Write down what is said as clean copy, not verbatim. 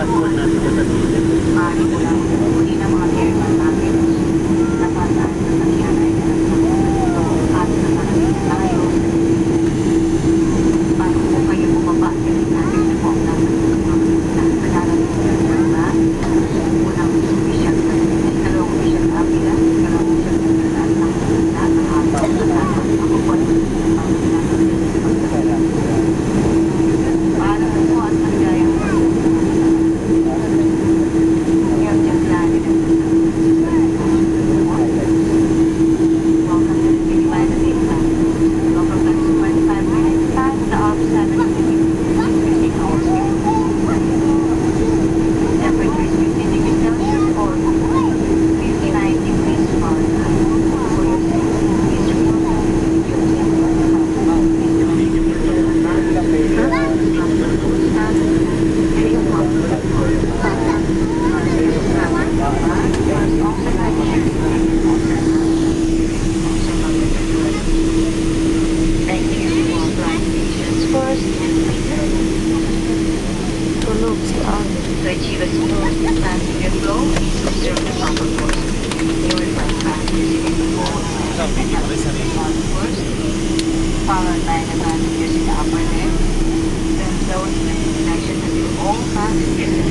passport natin sa gilid. Maaari mo lang kunin ang mga airman natin. Napasaan sa sakyan ay at nakarating tayo. Paano po kayo bumaba? Galing natin na po ang nasa nakarating sa ba? Unang opisyal sa dalawang opisyal sa Avila, dalawang opisyal sa lahat ng hapon sa lahat. Ako po ay paano po at manggayang tulog si Ami. To achieve a smooth passenger flow, please observe the proper course. You will find passengers in the boat first, followed by the passengers in the upper deck. Then those in the connection until all passengers